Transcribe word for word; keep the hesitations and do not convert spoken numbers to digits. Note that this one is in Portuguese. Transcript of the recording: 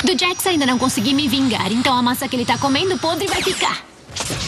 Do Jax ainda não consegui me vingar, então a massa que ele tá comendo podre vai ficar.